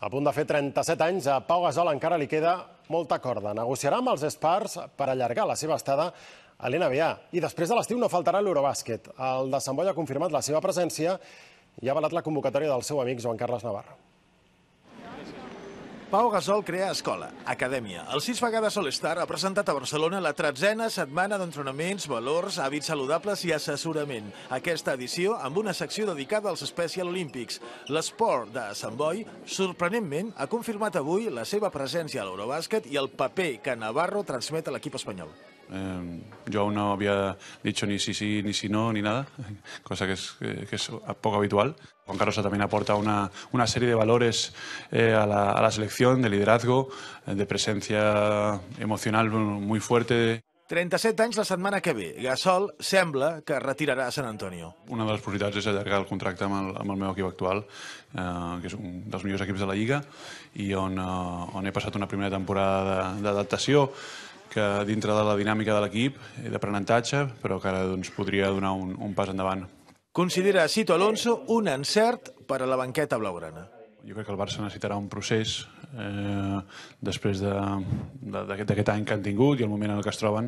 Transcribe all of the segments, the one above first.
A punt de fer 37 anys, a Pau Gasol encara li queda molta corda. Negociarà amb els Spurs per allargar la seva estada a l'NBA. I després de l'estiu no faltarà l'Eurobàsquet. El de Sant Boi ha confirmat la seva presència i ha avalat la convocatòria del seu amic Joan Carles Navarro. Pau Gasol crea escola, acadèmia. El 6 vegades All-Star ha presentat a Barcelona la 13a setmana d'entrenaments, valors, hàbits saludables i assessorament. Aquesta edició amb una secció dedicada als Special Olympics. L'esport de Sant Boi, sorprenentment, ha confirmat avui la seva presència a l'Eurobàsquet i el paper que Navarro transmet a l'equip espanyol. Yo aún no había dicho ni sí ni si no ni nada, cosa que es poco habitual. Juan Carlos también aporta una serie de valores a la selección, de liderazgo, de presencia emocional muy fuerte. 37 anys la setmana que ve. Gasol sembla que retirarà a San Antonio. Una de les prioritats és allargar el contracte amb el meu equip actual, que és un dels millors equips de la Lliga, i on he passat una primera temporada d'adaptació, que dintre de la dinàmica de l'equip, d'aprenentatge, però que ara podria donar un pas endavant. Considera Sito Alonso un encert per a la banqueta blaugrana. Jo crec que el Barça necessitarà un procés després d'aquest any que han tingut i el moment en el que es troben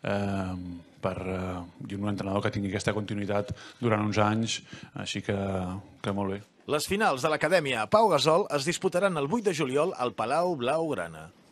i un entrenador que tingui aquesta continuïtat durant uns anys, així que molt bé. Les finals de l'acadèmia Pau Gasol es disputaran el 8 de juliol al Palau Blaugrana.